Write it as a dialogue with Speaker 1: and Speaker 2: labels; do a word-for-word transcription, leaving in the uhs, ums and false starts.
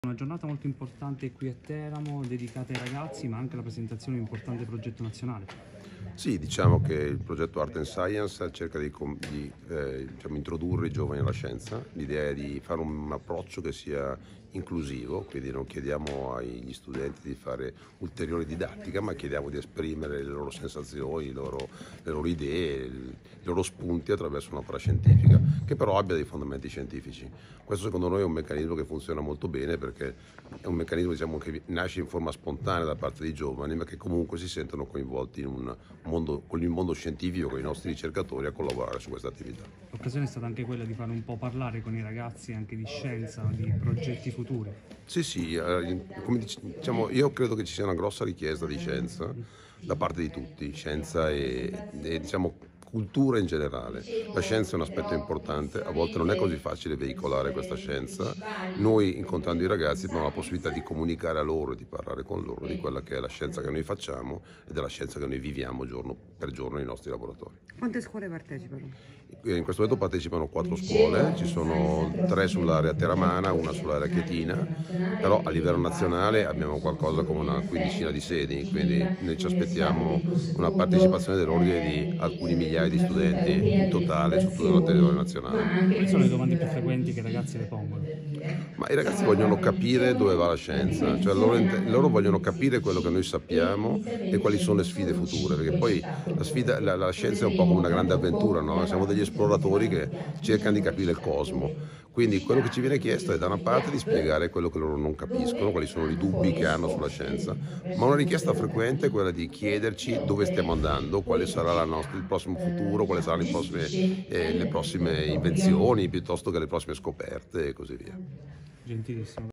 Speaker 1: Una giornata molto importante qui a Teramo, dedicata ai ragazzi, ma anche alla presentazione di un importante progetto nazionale.
Speaker 2: Sì, diciamo che il progetto Art and Science cerca di, com- di, eh, diciamo, introdurre i giovani alla scienza. L'idea è di fare un approccio che sia inclusivo, quindi non chiediamo agli studenti di fare ulteriore didattica, ma chiediamo di esprimere le loro sensazioni, le loro, le loro idee, il- i loro spunti attraverso un'opera scientifica, che però abbia dei fondamenti scientifici. Questo secondo noi è un meccanismo che funziona molto bene perché è un meccanismo, diciamo, che nasce in forma spontanea da parte dei giovani, ma che comunque si sentono coinvolti in un mondo, con il mondo scientifico, con i nostri ricercatori a collaborare su questa attività.
Speaker 1: L'occasione è stata anche quella di fare un po' parlare con i ragazzi anche di scienza, di progetti futuri.
Speaker 2: Sì, sì, eh, come dic- diciamo, io credo che ci sia una grossa richiesta di scienza da parte di tutti, scienza e, e, diciamo, cultura in generale. La scienza è un aspetto importante, a volte non è così facile veicolare questa scienza. Noi, incontrando i ragazzi, abbiamo la possibilità di comunicare a loro e di parlare con loro di quella che è la scienza che noi facciamo e della scienza che noi viviamo giorno per giorno nei nostri laboratori.
Speaker 3: Quante scuole partecipano?
Speaker 2: In questo momento partecipano quattro scuole, ci sono tre sull'area teramana, una sull'area chietina, però a livello nazionale abbiamo qualcosa come una quindicina di sedi, quindi noi ci aspettiamo una partecipazione dell'ordine di alcuni migliaia di studenti in totale su tutto il territorio nazionale.
Speaker 1: Quali sono le domande più frequenti che i ragazzi le pongono?
Speaker 2: Ma i ragazzi vogliono capire dove va la scienza, cioè loro, loro vogliono capire quello che noi sappiamo e quali sono le sfide future, perché poi la, sfida, la, la scienza è un po' come una grande avventura, no? Siamo degli esploratori che cercano di capire il cosmo. Quindi quello che ci viene chiesto è da una parte di spiegare quello che loro non capiscono, quali sono i dubbi che hanno sulla scienza, ma una richiesta frequente è quella di chiederci dove stiamo andando, quale sarà la nostra, il prossimo futuro, quali saranno le prossime, eh, le prossime invenzioni piuttosto che le prossime scoperte e così via.
Speaker 1: Gentilissimo.